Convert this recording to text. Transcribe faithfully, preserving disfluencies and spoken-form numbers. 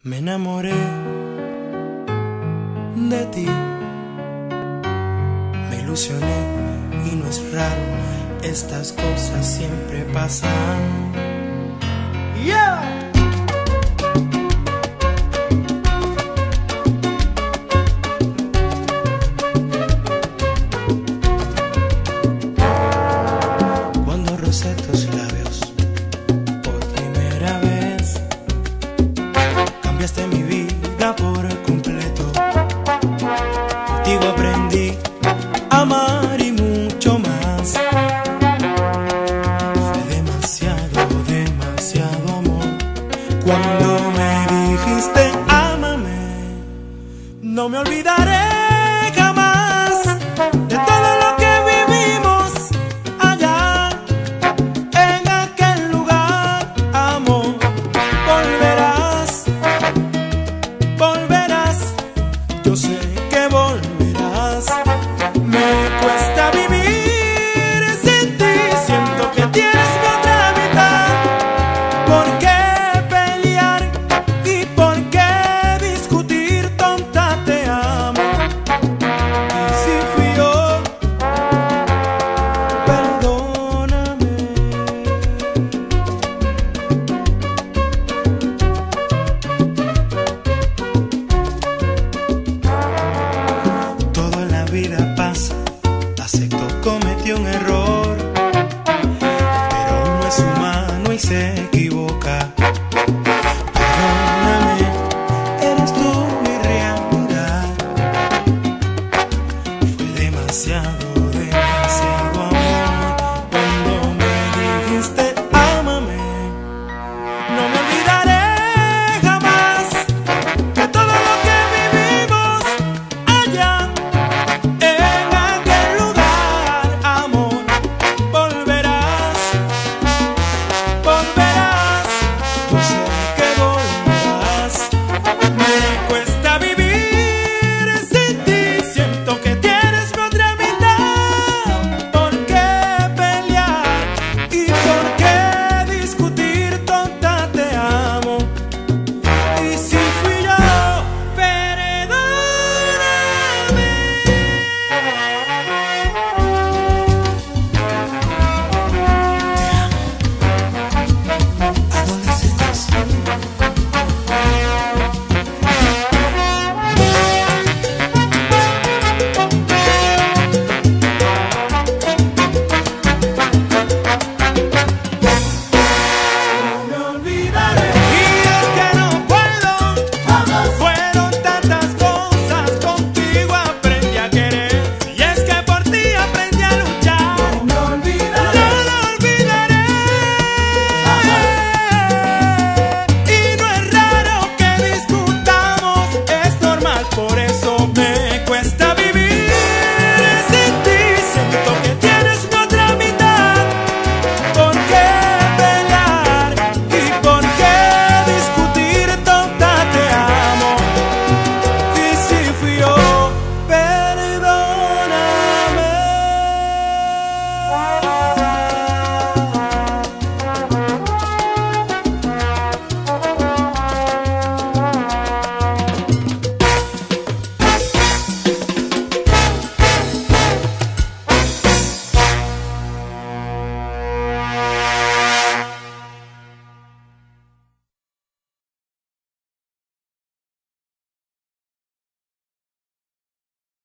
Me enamoré de ti, me ilusioné y no es raro, estas cosas siempre pasan. Yeah. Cuando rocé tus labios por primera vez, cambiaste mi vida por completo. Contigo aprendí a amar y mucho más. Fue demasiado, demasiado amor. Cuando me dijiste ámame, no me olvidaré.